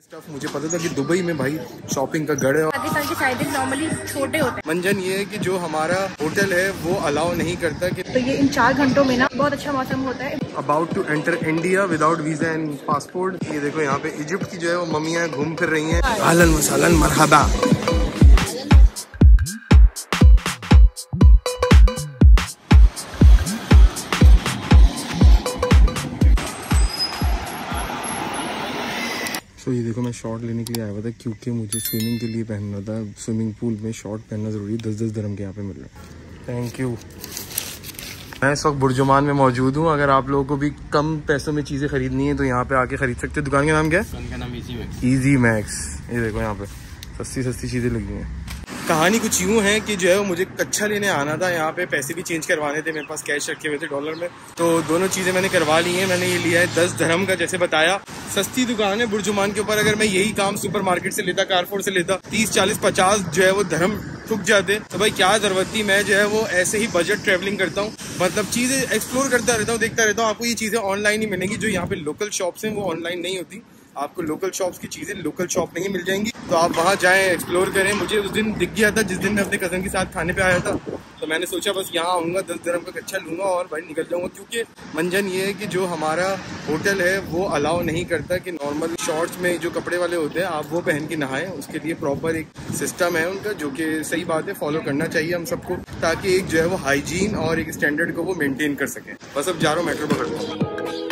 मुझे पता था कि दुबई में भाई शॉपिंग का गढ़ है। पाकिस्तान के साइड नॉर्मली छोटे होते हैं। मंजन ये है कि जो हमारा होटल है वो अलाउ नहीं करता कि तो ये इन 4 घंटों में ना बहुत अच्छा मौसम होता है। About to enter India without visa and passport. ये देखो यहाँ पे इजिप्ट की जो है वो मम्मियाँ घूम फिर रही हैं। अहलन व सहलन मरहबा। तो ये देखो मैं शॉर्ट लेने के लिए आया हुआ था क्योंकि मुझे स्विमिंग के लिए पहनना था। स्विमिंग पूल में शॉर्ट पहनना ज़रूरी है। 10-10 दिरहम के यहाँ पे मिल रहा है। Thank you. मैं इस वक्त बुर्जुमान में मौजूद हूँ। अगर आप लोगों को भी कम पैसों में चीज़ें खरीदनी है तो यहाँ पे आके खरीद सकते हैं। दुकान का नाम क्या है? दुकान का नाम ईजी मैक्स। ये देखो यहाँ पे सस्ती चीज़ें लगी हैं। कहानी कुछ यूँ है कि जो है वो मुझे कच्छा लेने आना था। यहाँ पे पैसे भी चेंज करवाने थे, मेरे पास कैश रखे हुए थे डॉलर में। तो दोनों चीज़ें मैंने करवा ली हैं। मैंने ये लिया है 10 दिरहम का, जैसे बताया। सस्ती दुकान है बुर्जुमान के ऊपर। अगर मैं यही काम सुपर मार्केट से लेता, कारफोर से लेता, 30, 40, 50 जो है वो धर्म ठुक जाते। तो भाई क्या जरूरत थी। मैं जो है वो ऐसे ही बजट ट्रैवलिंग करता हूँ, मतलब चीज़ें एक्सप्लोर करता रहता हूँ, देखता रहता हूँ। आपको ये चीज़ें ऑनलाइन ही मिलेंगी। जो यहाँ पे लोकल शॉप्स हैं वो ऑनलाइन नहीं होती। आपको लोकल शॉप्स की चीज़ें लोकल शॉप नहीं मिल जाएंगी। तो आप वहाँ जाएं, एक्सप्लोर करें। मुझे उस दिन दिख गया था जिस दिन मैं अपने कज़न के साथ खाने पे आया था। तो मैंने सोचा बस यहाँ आऊँगा, 10 दिरहम का कच्छा लूँगा और भाई निकल जाऊँगा। क्योंकि मंजन ये है कि जो हमारा होटल है वो अलाउ नहीं करता कि नॉर्मल शॉर्ट्स में जो कपड़े वाले होते हैं आप वो पहन के नहाएं। उसके लिए प्रॉपर एक सिस्टम है उनका, जो कि सही बात है, फॉलो करना चाहिए हम सबको, ताकि एक जो है वो हाइजीन और एक स्टैंडर्ड को वो मेनटेन कर सकें। बस अब जा रहा हूँ, मेट्रो पकड़ता हूँ।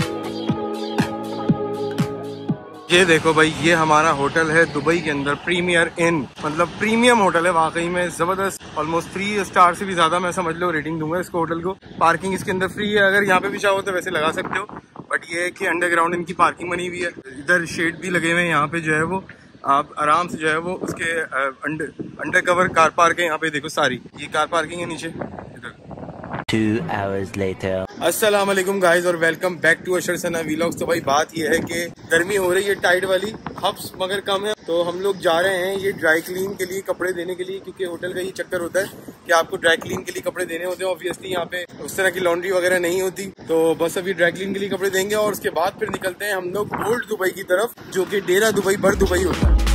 ये देखो भाई, ये हमारा होटल है दुबई के अंदर, प्रीमियर इन, मतलब प्रीमियम होटल है वाकई में ज़बरदस्त। ऑलमोस्ट 3 स्टार से भी ज़्यादा मैं समझ लो रेटिंग दूंगा इसको होटल को। पार्किंग इसके अंदर फ्री है। अगर यहाँ पे भी चाहो तो वैसे लगा सकते हो, बट ये है कि अंडरग्राउंड इनकी पार्किंग बनी हुई है। इधर शेड भी लगे हुए हैं। यहाँ पे जो है वो आप आराम से जो है वो उसके अंडर कवर कार पार्क है। यहाँ पे देखो सारी ये कार पार्किंग है नीचे। 2 hours later. अस्सलाम वालेकुम गाइस और welcome back to Ashar Sana vlogs. तो भाई बात ये है कि गर्मी हो रही है टाइट वाली, हब्स मगर कम है। तो हम लोग जा रहे हैं ये ड्राई क्लीन के लिए, कपड़े देने के लिए, क्योंकि होटल का ये चक्कर होता है कि आपको ड्राई क्लीन के लिए कपड़े देने होते हैं। ऑब्वियसली यहाँ पे उस तरह की लॉन्ड्री वगैरह नहीं होती। तो बस अभी ड्राई क्लीन के लिए कपड़े देंगे और उसके बाद फिर निकलते हैं हम लोग ओल्ड दुबई की तरफ, जो कि डेरा दुबई बर दुबई होता है।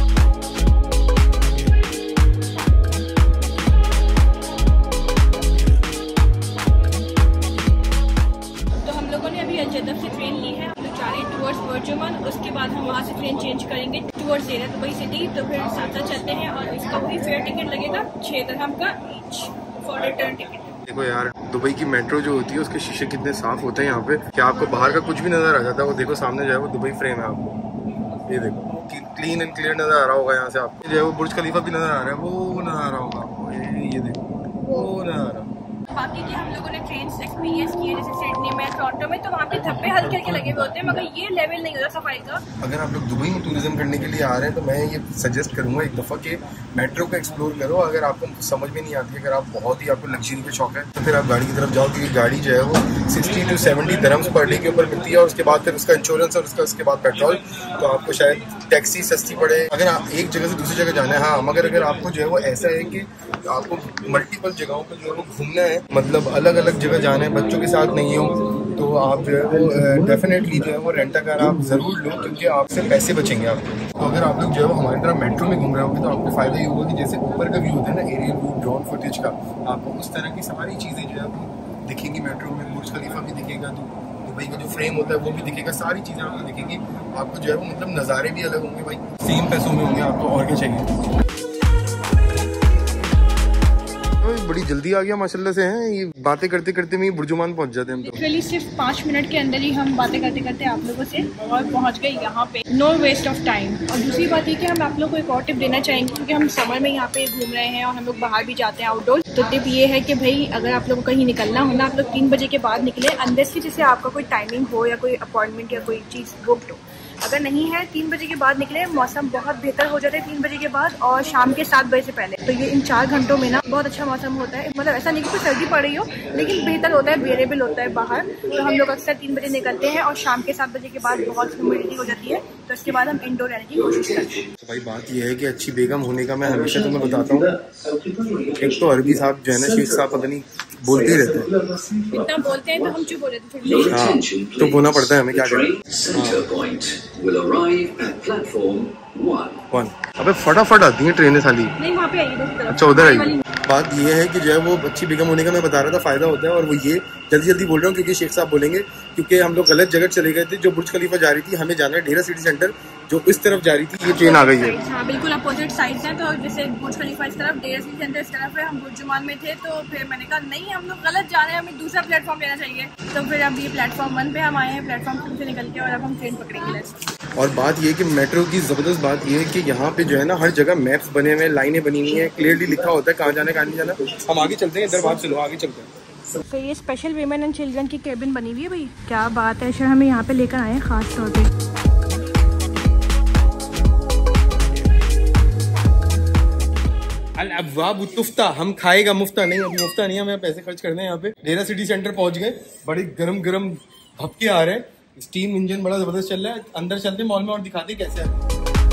जद्दा से ट्रेन ली है, हम लोग जा रहे हैं टुवर्ड्स बुर्जुमान। उसके बाद हम वहाँ से ट्रेन चेंज करेंगे टुवर्ड्स डेरा दुबई सिटी। तो फिर साथ साथ चलते हैं और इसका वही फेयर टिकट लगेगा 6 दिरहम का ईच फॉर रिटर्न टिकट। देखो यार, दुबई की मेट्रो जो होती है उसके शीशे कितने साफ होते हैं यहाँ पे कि आपको बाहर का कुछ भी नजर आ जाता है। वो देखो सामने जो है वो दुबई फ्रेम है, आपको ये देखो क्लीन एंड क्लियर नजर आ रहा होगा। यहाँ से आपको जो है वो बुर्ज खलीफा भी नजर आ रहा है, वो नजर आ रहा होगा आपको। ये देखो वो नजर आ रहा है। बाकी के हम लोगों ने ट्रेन एक्सपीरियंस किए, जैसे सिडनी में, टोरंटो में, तो वहाँ पे धब्बे हल्के हल्के लगे हुए होते हैं, मगर ये लेवल नहीं होता सफाई का। अगर आप लोग दुबई में टूरिज्म करने के लिए आ रहे हैं तो मैं ये सजेस्ट करूंगा एक दफ़ा कि मेट्रो को एक्सप्लोर करो। अगर आपको समझ में नहीं आती, अगर आप बहुत ही आपको लग्जरी का शौक है, तो फिर आप गाड़ी की तरफ जाओ, क्योंकि गाड़ी जो है वो 60 to 70 दिरहम्स पर डे के ऊपर मिलती है। और उसके बाद फिर उसका इंश्योरेंस और उसके बाद पेट्रोल, तो आपको शायद टैक्सी सस्ती पड़े अगर आप एक जगह से दूसरी जगह जाना है। हाँ, मगर अगर आपको जो है वो ऐसा है कि आपको मल्टीपल जगहों पर जो है वो घूमना है, मतलब अलग अलग जगह जाना है, बच्चों के साथ नहीं हो, तो आप जो है वो डेफिनेटली जो है वो रेंटा कार आप ज़रूर लो, क्योंकि आपसे पैसे बचेंगे आपके। तो अगर आप लोग जो है वो हमारी तरह मेट्रो में घूम रहे होंगे तो आपको फ़ायदा ये होगा कि जैसे ऊपर का व्यू होता है ना, एरियल व्यू, ड्रोन फुटेज का, आपको उस तरह की सारी चीज़ें जो है वो दिखेंगी मेट्रो में। बुर्ज खलीफा भी दिखेगा, दुबई का जो फ्रेम होता है वो भी दिखेगा, सारी चीज़ें आपको दिखेंगी। आपको जो है वो मतलब नज़ारे भी अलग होंगे भाई, सेम पैसों में होंगे आपको, और क्या चाहिए। बड़ी जल्दी आ गया माशाल्लाह से हैं। ये बातें करते करते में बुर्जुमान पहुंच जाते हैं हम तो। लिटरली सिर्फ 5 मिनट के अंदर ही हम बातें करते करते आप लोगों से और पहुंच गए यहाँ पे। No waste of time. और दूसरी बात ये कि हम आप लोगों को एक और टिप देना चाहेंगे, क्योंकि हम समर में यहाँ पे घूम रहे हैं और हम लोग बाहर भी जाते हैं आउटडोर। तो टिप ये है कि भाई अगर आप लोग को कहीं निकलना हो ना, आप लोग 3 बजे के बाद निकले, अनलेस कि जैसे आपका कोई टाइमिंग हो या कोई अपॉइंटमेंट या कोई चीज़ बुक्ड हो। अगर नहीं है 3 बजे के बाद निकले, मौसम बहुत बेहतर हो जाता है 3 बजे के बाद और शाम के 7 बजे से पहले। तो ये इन 4 घंटों में ना बहुत अच्छा मौसम होता है। मतलब ऐसा नहीं कि कोई सर्दी पड़ रही हो, लेकिन बेहतर होता है, बेरेबल होता है बाहर। तो हम लोग अक्सर 3 बजे निकलते हैं और शाम के 7 बजे के बाद बहुत ह्यूमिडिटी हो जाती है, तो इसके बाद हम इंडोर रहने की कोशिश करते हैं। तो भाई बात यह है कि अच्छी बेगम होने का मैं हमेशा तुम्हें बताता हूँ, एक तो अरबी साहब जो है ना, शेख साहब पता नहीं बोलते ही रहते हैं, इतना बोलते हैं तो हम चुप हो जाते हैं। हाँ, तो बोलना पड़ता है हमें, क्या करें। will arrive at platform 1. अबे फटाफट आती हैं ट्रेनें साली। नहीं वहाँ पे आइए। अच्छा उधर आइए। बात ये है कि जो है वो बच्ची बेगम होने का मैं बता रहा था फायदा होता है, और वो ये जल्दी बोल रहा हूँ क्योंकि शेख साहब बोलेंगे, क्योंकि हम लोग गलत जगह चले गए थे। जो बुर्ज खलीफा जा रही थी, हमें जाना है डेरा सिटी सेंटर, जो इस तरफ जा रही थी। ये ट्रेन आ गई है। हाँ बिल्कुल अपोजिट साइड है। तो जैसे बुर्ज खलीफा इस तरफ, डेरा सिटी सेंटर इस तरफ है। हम बुर्जुमान में थे तो फिर मैंने कहा नहीं हम लोग गलत जा रहे हैं, हमें दूसरा प्लेटफॉर्म लेना चाहिए। तो फिर अब ये प्लेटफॉर्म 1 पे हम आए हैं, प्लेटफॉर्म 2 से निकल के, और अब हम ट्रेन पकड़ेंगे। और बात ये है कि मेट्रो की ज़बरदस्त बात ये है कि यहाँ पे जो है ना हर जगह मैप्स बने हुए हैं, लाइनें बनी हुई हैं, क्लियरली लिखा होता है कहाँ जाना है कहाँ नहीं जाना। हम आगे चलते हैं, इधर बात चलो आगे चलते हैं। तो ये स्पेशल वीमेन एंड चिल्ड्रन की केबिन बनी हुई है भाई, क्या बात है। सर हमें यहाँ पे लेकर आए हैं खास तौर पे। अल-अब्वाब तुफ्ता, हम खाएगा मुफ्ता नहीं, अभी मुफ्ता नहीं, हमें पैसे खर्च करने हैं। यहाँ पे डेरा सिटी सेंटर पहुंच गए, बड़े गरम भपके आ रहे हैं, स्टीम इंजन बड़ा जबरदस्त चल रहा है। अंदर चलते मॉल में और दिखाते कैसे है।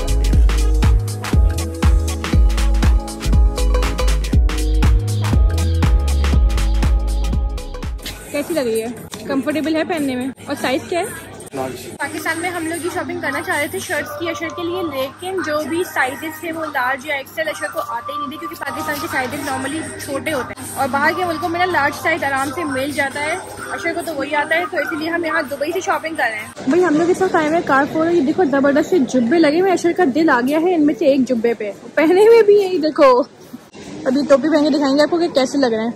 कैसी लग रही है? कंफर्टेबल है पहनने में? और साइज क्या है? पाकिस्तान में हम लोग ये शॉपिंग करना चाह रहे थे शर्ट्स की, अशर के लिए, लेकिन जो भी साइजेस थे वो लार्ज या एक्सेल अशर को आते ही नहीं थे, क्योंकि पाकिस्तान के साइजेस नॉर्मली छोटे होते हैं और बाहर के मुल्कों में ना लार्ज साइज आराम से मिल जाता है। अशर को तो वही आता है, तो इसीलिए हम यहाँ दुबई से शॉपिंग कर रहे हैं। भाई हम लोग इस वक्त आए हुए कारफोर, ये देखो जबरदस्त से जुब्बे लगे हुए। अशर का दिल आ गया है इनमें से एक जुब्बे पे, पहने हुए भी है। देखो अभी टोपी पहन के दिखाएंगे आपको कि कैसे लग रहे हैं।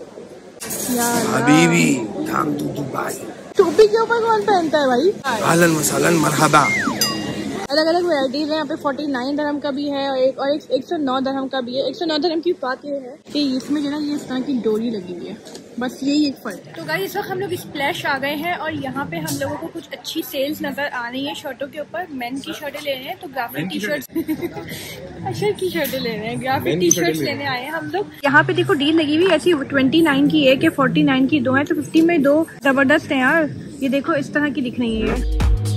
टोपी के ऊपर कौन पहनता है भाई? अहलन वसहलन मरहबा। अलग अलग वैराइटीज है यहाँ पे। 49 दरहम का भी है और एक 109 दरहम का भी है। 109 दरहम की बात ये है कि इसमें जो है ये इस तरह की डोरी लगी हुई है, बस यही एक फर्क है। तो गाइस इस वक्त हम लोग स्प्लैश आ गए हैं और यहाँ पे हम लोगों को कुछ अच्छी सेल्स नजर आ रही है शर्टों के ऊपर। मेन की शर्टें ले रहे हैं, तो ग्राफिक टी शर्ट अशर की शर्टें ले रहे हैं, ग्राफिक टी शर्ट्स लेने आए हैं हम लोग। यहाँ पे देखो डील लगी हुई ऐसी 29 की एक है, 49 की 2 है, तो 50 में 2 जबरदस्त है यार। ये देखो इस तरह की दिख रही है।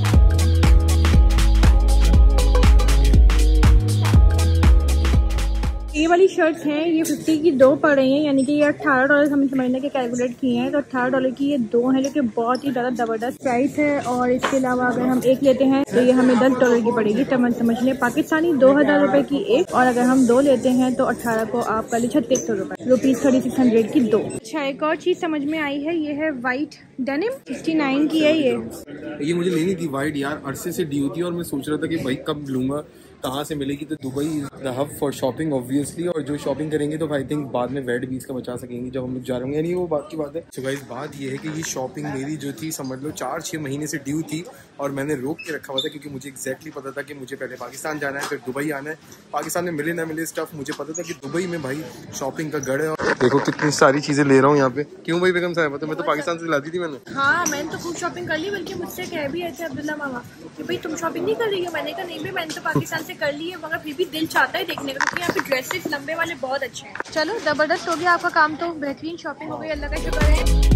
ये वाली शर्ट्स हैं, ये 50 की 2 पड़ रही हैं, यानी कि ये $18 हमें समझने के कैलकुलेट किए हैं, तो $18 की ये 2 हैं, जो कि बहुत ही ज़्यादा ज़बरदस्त प्राइस है। और इसके अलावा अगर हम एक लेते हैं तो ये हमें $10 की पड़ेगी, तब समझ लें पाकिस्तानी 2000 रुपए की एक, और अगर हम 2 लेते हैं तो 18 को आप कर ली 3600 रुपए, रुपीज़ 3600 की 2। अच्छा एक और चीज़ समझ में आई है, ये है वाइट डेनिम, 69 की है ये मुझे लेनी थी वाइट यार, अरसे से डी होती है और मैं सोच रहा था कि भाई कब लूंगा, कहाँ से मिलेगी। तो Dubai the hub for shopping obviously, और जो शॉपिंग करेंगे तो आई थिंक बाद में वेट भी इसका बचा सकेंगे जब हम लोग जा रहे होंगे, यानी वो बात की बात है। सो गाइस बात ये है कि ये शॉपिंग मेरी जो थी समझ लो 4-6 महीने से ड्यू थी, और मैंने रोक के रखा हुआ था क्योंकि मुझे एग्जैक्टली पता था कि मुझे पहले पाकिस्तान जाना है, फिर दुबई आना है। पाकिस्तान में मिले ना मिले स्टफ, मुझे पता था कि दुबई में भाई शॉपिंग का गढ़ है। और देखो कितनी सारी चीजें ले रहा हूँ यहाँ पे। क्यों भाई बेगम साहब, तो मैं तो पाकिस्तान से ला दी थी मैंने। हाँ मैंने तो खूब शॉपिंग कर ली, बल्कि मुझसे कह भी ऐसे अब्दुल्ला मामा कि भाई तुम शॉपिंग नहीं कर रही हो। मैंने कहा नहीं भाई मैंने तो पाकिस्तान से कर ली है, मगर फिर भी दिल चाहता है देखने का, क्योंकि यहाँ पे ड्रेसेस लंबे वाले बहुत अच्छे हैं। चलो जबरदस्त हो गया आपका काम, तो बेहतरीन शॉपिंग हो गई, अल्लाह का शुक्र है।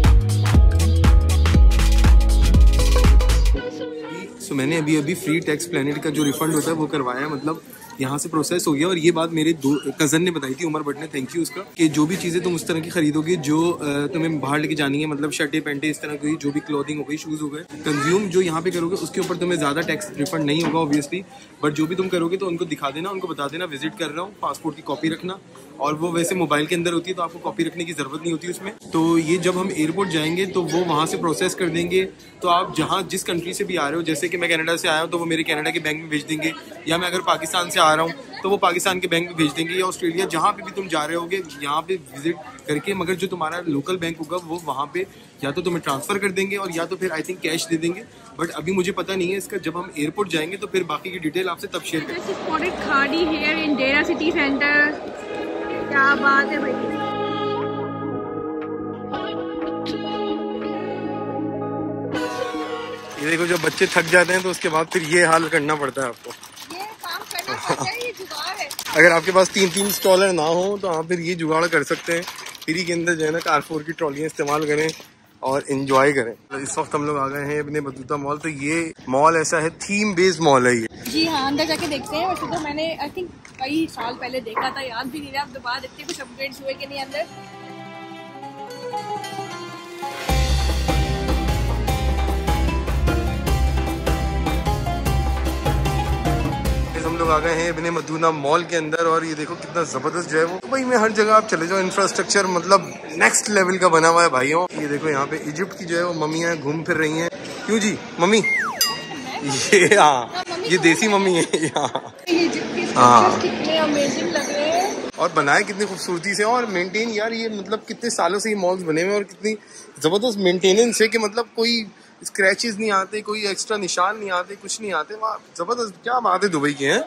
सो मैंने अभी फ्री टैक्स प्लेनेट का जो रिफंड होता है वो करवाया है, मतलब यहाँ से प्रोसेस हो गया। और ये बात मेरे कज़न ने बताई थी, उमर भट्ट ने, थैंक यू उसका, कि जो भी चीज़ें तुम उस तरह की खरीदोगे जो तुम्हें बाहर लेके जानी है, मतलब शर्टें पैंटें इस तरह की, जो भी क्लोथिंग हो गई, शूज़ हो गए, कंज्यूम जो यहाँ पे करोगे उसके ऊपर तुम्हें ज़्यादा टैक्स रिफंड नहीं होगा ऑब्वियसली, बट जो भी तुम करोगे तो उनको दिखा देना, उनको बता देना विजिट कर रहा हूँ, पासपोर्ट की कॉपी रखना, और वो वैसे मोबाइल के अंदर होती है तो आपको कॉपी रखने की ज़रूरत नहीं होती उसमें। तो ये जब हम एयरपोर्ट जाएंगे तो वो वहाँ से प्रोसेस कर देंगे, तो आप जहाँ जिस कंट्री से भी आ रहे हो, जैसे कि मैं कनाडा से आया हूँ तो वो मेरे कनाडा के बैंक में भेज देंगे, या मैं अगर पाकिस्तान से आ रहा हूँ तो वो पाकिस्तान के बैंक में भेज देंगे, या ऑस्ट्रेलिया जहाँ पे भी तुम जा रहे होगे यहाँ पे विजिट करके, मगर जो तुम्हारा लोकल बैंक होगा वो वहाँ पे या तो तुम्हें ट्रांसफर कर देंगे और या तो फिर आई थिंक कैश दे देंगे, बट अभी मुझे पता नहीं है इसका। जब हम एयरपोर्ट जाएंगे तो फिर बाकी की डिटेल आपसे तब शेयर करेंगे। खाड़ी here in Deira city centre, क्या बात है भाई। ये देखो जब बच्चे थक जाते हैं तो उसके बाद फिर ये हाल करना पड़ता है आपको, ये काम करना पड़ता है, ये जुगाड़ है। अगर आपके पास 3-3 स्टॉलर ना हो तो आप फिर ये जुगाड़ कर सकते हैं। फ्री के अंदर जो है ना कारफोर की ट्रॉलियाँ इस्तेमाल करें और एंजॉय करें। इस वक्त हम लोग आ गए हैं अपने बतूता मॉल। तो ये मॉल ऐसा है, थीम बेस्ड मॉल है ये। जी हाँ, अंदर जाके देखते हैं। वैसे तो मैंने आई थिंक कई साल पहले देखा था, याद भी नहीं रहा अब दोबारा देखते कुछ अपग्रेड्स हुए कि नहीं अंदर। लोग आ गए हैं इब्ने बतूता मॉल के अंदर और ये देखो कितना जबरदस्त जो है वो दुबई में हर जगह आप चले जाओ इंफ्रास्ट्रक्चर मतलब नेक्स्ट लेवल का बना हुआ है भाइयों। ये देखो यहाँ पे इजिप्ट की जो है वो मम्मियाँ घूम फिर रही हैं। क्यों जी मम्मी? ये हाँ ये देसी मम्मी है यहाँ। हाँ कितने अमेजिंग लग रहे हैं और बनाए कितनी खूबसूरती से और मेंटेन यार ये मतलब कितने सालों से ये मॉल्स बने हुए और कितनी जबरदस्त मेंटेनेंस है कि मतलब कोई स्क्रैचेस नहीं आते, कोई एक्स्ट्रा निशान नहीं आते, कुछ नहीं आते। वहाँ जबरदस्त क्या बात है दुबई की है।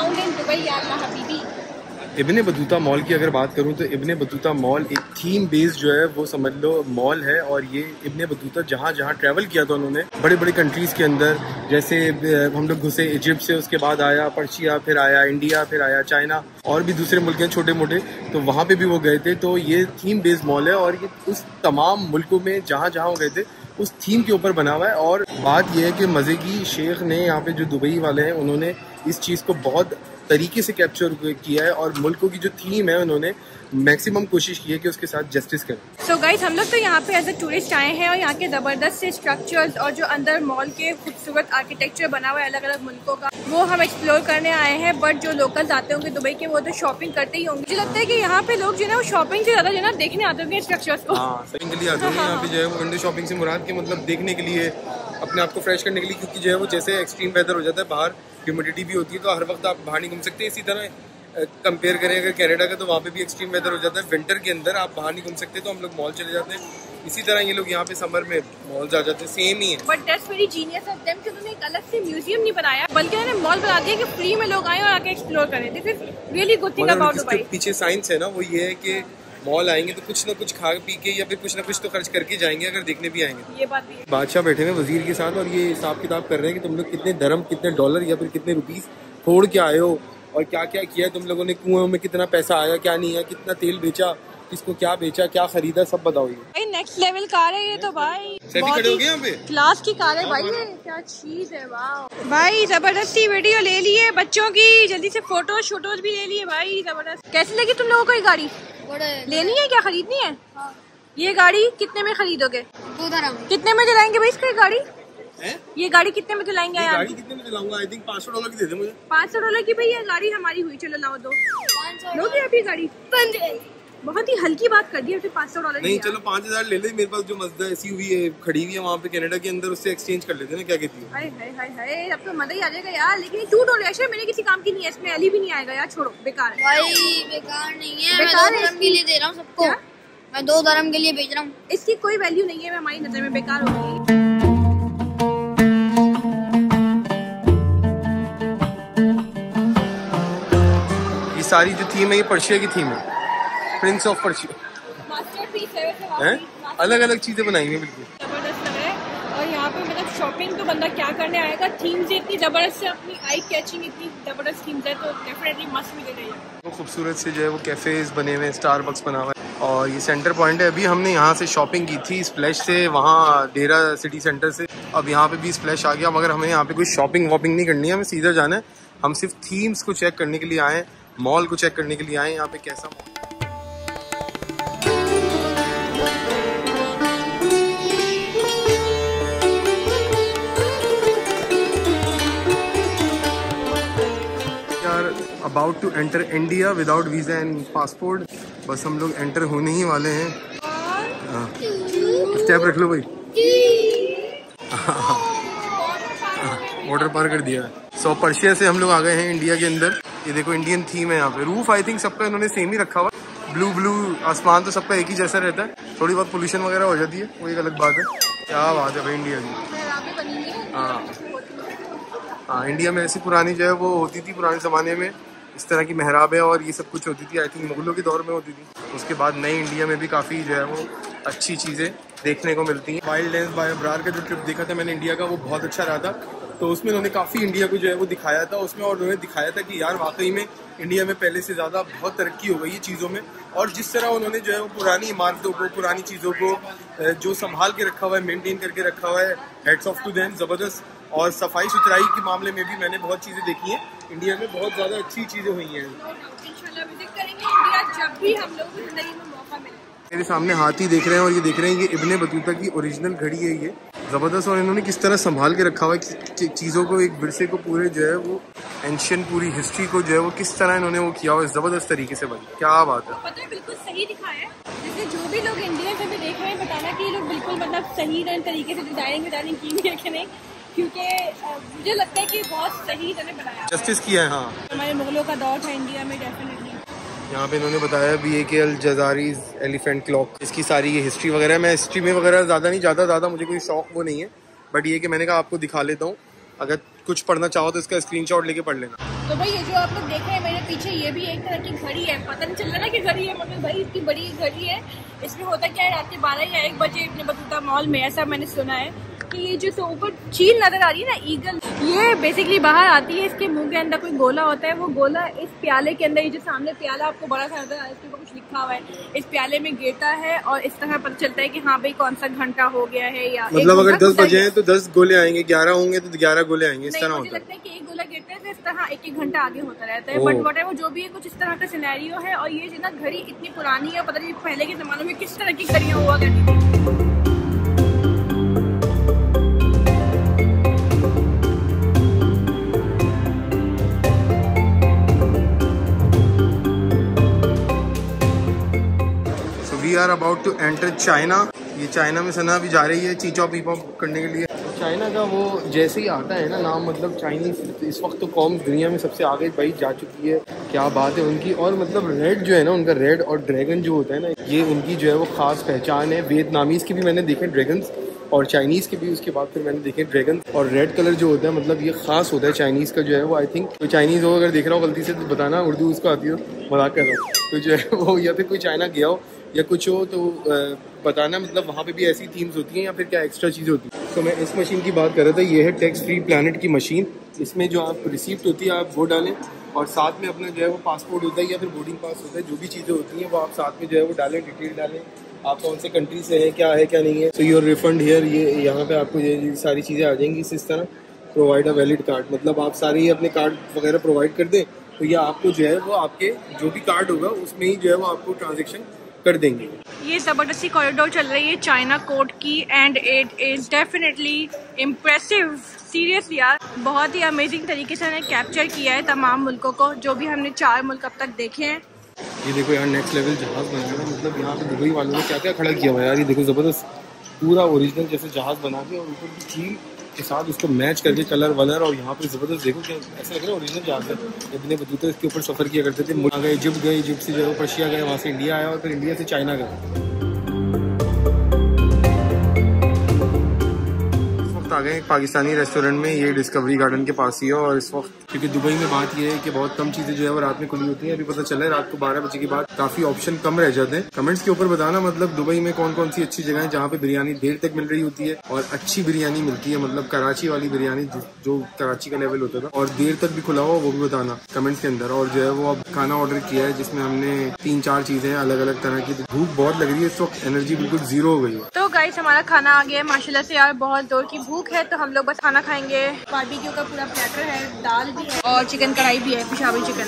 इब्ने बतूता मॉल की अगर बात करूं तो इब्ने बतूता मॉल एक थीम बेस्ड जो है वो समझ लो मॉल है और ये इब्ने बतूता जहाँ जहाँ ट्रैवल किया था उन्होंने बड़े बड़े कंट्रीज के अंदर, जैसे हम लोग घुसे इजिप्ट से, उसके बाद आया पर्शिया, फिर आया इंडिया, फिर आया चाइना और भी दूसरे मुल्क हैं छोटे मोटे, तो वहाँ पे भी वो गए थे। तो ये थीम बेस्ड मॉल है और ये उस तमाम मुल्कों में जहाँ जहाँ वो गए थे उस थीम के ऊपर बना हुआ है। और बात यह है कि मज़े की शेख ने यहाँ पे जो दुबई वाले हैं उन्होंने इस चीज़ को बहुत तरीके से कैप्चर किया है और मुल्कों की जो थीम है उन्होंने मैक्सिमम कोशिश की है कि उसके साथ जस्टिस करें। सो गाइस हम लोग तो यहाँ पे एज अ टूरिस्ट आए हैं और यहाँ के ज़बरदस्त से स्ट्रक्चर्स और जो अंदर मॉल के खूबसूरत आर्किटेक्चर बना हुआ है अलग अलग मुल्कों का वो हम एक्सप्लोर करने आए हैं। बट जो लोकल्स आते होंगे दुबई के वो तो शॉपिंग करते ही होंगे। मुझे लगता है कि यहाँ पे लोग जो है वो शॉपिंग से ज़्यादा जो है देखने आते होंगे स्ट्रक्चर्स को। शॉपिंग के लिए आते हैं यहाँ पे जो है वो विंडो शॉपिंग से मुराद के मतलब देखने के लिए, अपने आप को फ्रेश करने के लिए, क्योंकि जो है वो जैसे एक्सट्रीम वेदर हो जाता है बाहर, ह्यूमिडिटी भी होती है तो हर वक्त आप बाहर नहीं घूम सकते। इसी तरह कंपेयर करें अगर कनाडा का तो वहाँ पे भी एक्सट्रीम वेदर हो जाता है, विंटर के अंदर आप बाहर नहीं घूम सकते तो हम लोग मॉल चले जाते हैं। इसी तरह ये लोग यहाँ पे समर में मॉल आ जाते हैं, सेम ही है। But that's very genius of them कि उन्होंने एक अलग से म्यूजियम नहीं बनाया बल्कि उन्होंने मॉल बना दिया कि फ्री में लोग आए और आके एक्सप्लोर करें। This is really good thing about Dubai. पीछे साइंस है ना, वो ये है कि मॉल आएंगे तो कुछ ना कुछ खा पी के या फिर कुछ ना कुछ तो खर्च करके जाएंगे अगर देखने भी आएंगे। ये बात भी है। बादशाह बैठे हुए वजीर के साथ और ये हिसाब किताब कर रहे हैं कि तुम लोग कितने दरम, कितने डॉलर या फिर कितने रुपीस फोड़ के आए हो और क्या क्या किया तुम लोगों ने, कुएं में कितना पैसा आया, क्या नहीं है, कितना तेल बेचा, किसको क्या बेचा, क्या खरीदा, सब बताओ। ये नेक्स्ट लेवल कार है ये तो भाई, खड़े हो गए यहाँ पे, क्लास की कार है भाई, ये क्या चीज है। वाह भाई जबरदस्ती वीडियो ले लिए बच्चों की, जल्दी से फोटो शोटोज भी ले लिए भाई, जबरदस्त। कैसी लगी तुम लोगों को ये गाड़ी? लेनी है क्या, खरीदनी है? हाँ। ये गाड़ी कितने में खरीदोगे? 2 दरम। कितने में दिलाएंगे भाई इसको? गाड़ी ये गाड़ी कितने में दिलाएंगे? गाड़ी कितने में दिलाऊंगा? आई थिंक $500 की दे दे मुझे। $500 की भाई ये गाड़ी हमारी हुई। चलो लाओ दो। लोगे अभी गाड़ी? बहुत ही हल्की बात कर दी, फिर $500 नहीं चलो 5000 ले ले। मेरे पास जो मज़दा ऐसी हुई है खड़ी हुई है वहाँ पे कनाडा के अंदर, उससे एक्सचेंज कर लेते ना, क्या कहती है? हाय हाय हाय हाय, अब तो मजा ही आ जाएगा यार। लेकिन ये $2 मेरे किसी काम की नहीं है, इसमें अली भी नहीं आएगा यार, छोड़ो बेकार है भाई। बेकार नहीं है, मैं 2 दरम के लिए दे रहा हूँ सबको। मैं 2 दरम के लिए बेच रहा हूँ, इसकी कोई वैल्यू नहीं है, हमारी नजर में बेकार हो गई। ये सारी जो थीम है ये पर्शिया की थीम है, प्रिंस ऑफ पर्शिया है, अलग अलग चीजें बनाई हुई बिल्कुल जबरदस्त लग रहा है। और यहाँ पे मतलब शॉपिंग तो बंदा क्या करने आएगा, थीम्स इतनी जबरदस्त है, अपनी आई कैचिंग इतनी जबरदस्त थीम्स है तो डेफिनेटली मस्ट मिल गई है। वो खूबसूरत से जो है वो कैफेज बने हुए हैं, स्टारबक्स बना हुआ है और ये सेंटर पॉइंट है। अभी हमने यहाँ से शॉपिंग की थी स्प्लैश से, वहाँ डेरा सिटी सेंटर से, अब यहाँ पे भी स्प्लैश आ गया। मगर हमें यहाँ पे कोई शॉपिंग वॉपिंग नहीं करनी है, हमें सीधा जाना है। हम सिर्फ थीम्स को चेक करने के लिए आए हैं, मॉल को चेक करने के लिए आए हैं यहाँ पे कैसा mall. About to enter India without visa and passport, बस हम लोग एंटर होने ही वाले हैं। स्टेप रख लो भाई। वाटर पार कर दिया है। सो पर्शिया से हम लोग आ गए हैं इंडिया के अंदर। ये देखो इंडियन थीम है यहाँ पे। रूफ आई थिंक सबका इन्होंने सेम ही रखा हुआ, ब्लू आसमान तो सबका एक ही जैसा रहता है। थोड़ी बहुत पोल्यूशन वगैरह हो जाती है, वो एक अलग बात है। क्या बात है भाई इंडिया की। हाँ इंडिया में ऐसी पुरानी जो है वो होती थी, पुराने ज़माने में इस तरह की मेहराबें और ये सब कुछ होती थी। आई थिंक मुगलों के दौर में होती थी। उसके बाद नई इंडिया में भी काफ़ी जो है वो अच्छी चीज़ें देखने को मिलती हैं। वाइल्ड लैंड्स बाय अब्रार का जो ट्रिप देखा था मैंने इंडिया का, वो बहुत अच्छा रहा था। तो उसमें उन्होंने काफ़ी इंडिया को जो है वो दिखाया था उसमें, और उन्होंने दिखाया था कि यार वाकई में इंडिया में पहले से ज़्यादा बहुत तरक्की हो गई है चीज़ों में। और जिस तरह उन्होंने जो है वो पुरानी इमारतों को, पुरानी चीज़ों को जो संभाल के रखा हुआ है, मेनटेन करके रखा हुआ है, हेड्स ऑफ टू देम, ज़बरदस्त। और सफाई सुथराई के मामले में भी मैंने बहुत चीज़ें देखी हैं इंडिया में, बहुत ज़्यादा अच्छी चीज़ें हुई हैं। इंशाल्लाह विजिट करेंगे इंडिया जब भी हम लोग को जिंदगी में मौका मिले। मेरे सामने हाथी देख रहे हैं और ये देख रहे हैं ये इब्ने बतूता की ओरिजिनल घड़ी है। ये ज़बरदस्त। और इन्होंने किस तरह संभाल के रखा हुआ है चीज़ों को, एक विरसे को पूरे जो है वो एंशियंट पूरी हिस्ट्री को जो है वो किस तरह इन्होंने वो किया हुआ है ज़बरदस्त तरीके से भाई, क्या बात है। पता है बिल्कुल सही दिखाया है। जैसे जो भी लोग इंडिया से भी देख रहे हैं बताना कि ये लोग बिल्कुल मतलब सही तरीके से डिजाइनिंग की हुई है कि नहीं, क्योंकि मुझे लगता है कि बहुत सही तरह बनाया जस्टिस किया है। हाँ, हमारे मुगलों का दौर था इंडिया में डेफिनेटली। यहाँ पे इन्होंने बताया भी के अल जजारीज एलिफेंट क्लॉक, इसकी सारी ये हिस्ट्री वगैरह। मैं हिस्ट्री में वगैरह ज़्यादा नहीं जाता, ज़्यादा मुझे कोई शौक वो नहीं है, बट ये कि मैंने कहा आपको दिखा लेता हूँ, अगर कुछ पढ़ना चाहो तो इसका स्क्रीनशॉट लेके पढ़ लेना। तो भाई ये जो आप लोग देख रहे हैं मेरे पीछे, ये भी एक तरह की घड़ी है। पता नहीं चल रहा ना कि घड़ी है, मगर भाई इतनी बड़ी घड़ी है। इसमें होता क्या है, रात के 12 या 1 बजे इतने बतूता मॉल में, ऐसा मैंने सुना है कि ये जो ऊपर चील नजर आ रही है ना, ईगल, ये बेसिकली बाहर आती है। इसके मुंह के अंदर कोई गोला होता है, वो गोला इस प्याले के अंदर, ये जो सामने प्याला आपको बड़ा सा नजर आ रहा है, इसके ऊपर कुछ लिखा हुआ है, इस प्याले में गिरता है और इस तरह पता चलता है कि हाँ भाई कौन सा घंटा हो गया है। या मतलब अगर 10 बजे हैं तो 10 गोले आएंगे, 11 होंगे तो 11 गोले आएंगे, इस तरह होता है। मुझे लगता है कि एक गोला गिरता है तो इस तरह एक घंटा आगे होता रहता है। बट वट जो भी है कुछ इस तरह का सिनेरियो है। और ये ना घड़ी इतनी पुरानी है, पता नहीं पहले के जमाने में किस तरह की घड़ियां हुआ करती थी। We are about to enter China. ये चाइना में सना भी जा रही है चीचॉ पीपॉ करने के लिए। चाइना का वो जैसे ही आता है ना नाम, मतलब चाइनीज इस वक्त तो कौम दुनिया में सबसे आगे भाई जा चुकी है, क्या बात है उनकी। और मतलब रेड जो है ना उनका, रेड और ड्रैगन जो होता है ना, ये उनकी जो है वो खास पहचान है। वियतनामीज की भी मैंने देखे ड्रैगन्स, और चाइनीज़ के भी उसके बाद फिर मैंने देखे ड्रैगन। और रेड कलर जो होता है मतलब ये खास होता है चाइनीज़ का जो है वो। आई थिंक कोई चाइनीज़ हो अगर देख रहा हो गलती से तो बताना, उर्दू उसको आती हो, मजाक कर रहा हूँ, तो जो है वो या फिर कोई चाइना गया हो या कुछ हो तो बताना, मतलब वहाँ पे भी ऐसी थीम्स होती हैं या फिर क्या एक्स्ट्रा चीज़ होती है। तो मैं इस मशीन की बात कर रहा था, ये है टैक्स फ्री प्लानट की मशीन। इसमें जो आप रिसीप्ट होती है आप वो डालें, और साथ में अपना जो है वो पासपोर्ट होता है या फिर बोर्डिंग पास होता है, जो भी चीज़ें होती हैं वो आप साथ में जो है वो डालें, डिटेल डालें, आप कौन से कंट्री से हैं, क्या है क्या नहीं है। तो योर रिफंड हियर, ये यहाँ पे आपको ये सारी चीज़ें आ जाएंगी इस तरह। प्रोवाइड अ वैलिड कार्ड, मतलब आप सारे अपने कार्ड वगैरह प्रोवाइड कर दें तो ये आपको जो है वो आपके जो भी कार्ड होगा उसमें ही जो है वो आपको ट्रांजेक्शन कर देंगे। ये ज़बरदस्ती कॉरिडोर चल रही है चाइना कोर्ट की, and it is definitely impressive. Seriously यार, बहुत ही अमेजिंग तरीके से उन्होंने कैप्चर किया है तमाम मुल्कों को, जो भी हमने 4 मुल्क अब तक देखे हैं। ये देखो यार, नेक्स्ट लेवल जहाज बनाया है, मतलब यहाँ पे दुबई वालों ने क्या क्या खड़ा किया हुआ है यार। ये देखो ज़बरदस्त पूरा ओरिजिनल जैसे जहाज बना के, और ऊपर की चील के साथ उसको मैच करके कलर वलर, और यहाँ पे ज़बरदस्त देखो क्या ऐसा लग रहा है ओरिजिनल जहाज है। इतने बतूते इसके ऊपर सफ़र किया करते थे। आ गए इजिप्ट गए, इजिप्ट से जो पर्शिया गए, वहाँ से इंडिया आया और फिर इंडिया से चाइना गए। आ गए एक पाकिस्तानी रेस्टोरेंट में, ये डिस्कवरी गार्डन के पास ही है। और इस वक्त क्योंकि दुबई में बात ये है कि बहुत कम चीज़ें जो है वो रात में खुली होती हैं। अभी पता चला है रात को 12 बजे के बाद काफ़ी ऑप्शन कम रह जाते हैं। कमेंट्स के ऊपर बताना मतलब दुबई में कौन कौन सी अच्छी जगह है जहाँ पे बिरयानी देर तक मिल रही होती है और अच्छी बिरयानी मिलती है, मतलब कराची वाली बिरयानी जो कराची का लेवल होता था, और देर तक भी खुला हुआ, वो भी बताना कमेंट्स के अंदर। और जो है वो अब खाना ऑर्डर किया है जिसमें हमने 3-4 चीज़ें अलग अलग तरह की। भूख बहुत लग रही है इस वक्त, एनर्जी बिल्कुल जीरो हो गई है। तो गाइस हमारा खाना आ गया है माशाल्लाह से यार, बहुत जोर की भूख है तो हम लोग बस खाना खाएंगे। बारबेक्यू का पूरा प्लेटर है, दाल भी है और चिकन कढ़ाई भी है, पेशावरी चिकन।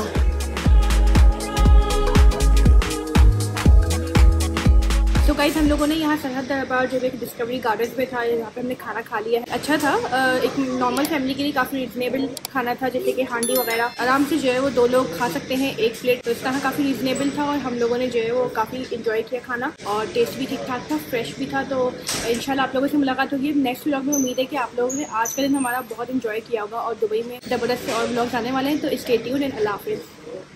तो गाइस हम लोगों ने यहाँ सरहद दरबार जो एक डिस्कवरी गार्डन पे था, यहाँ पे हमने खाना खा लिया है। अच्छा था, एक नॉर्मल फैमिली के लिए काफ़ी रीजनेबल खाना था, जैसे कि हांडी वगैरह आराम से जो है वो 2 लोग खा सकते हैं 1 प्लेट, तो इस तरह काफ़ी रीजनेबल था। और हम लोगों ने जो है वो काफ़ी इंजॉय किया खाना, और टेस्ट भी ठीक ठाक था, फ्रेश भी था। तो इंशाल्लाह आप लोगों से मुलाकात होगी नेक्स्ट व्लॉग में। उम्मीद है कि आप लोगों ने आज का दिन हमारा बहुत इंजॉय किया होगा, और दुबई में ज़बरदस्त और व्लॉग्स आने वाले हैं, तो स्टे ट्यून्ड एंड अल्लाह हाफिज़।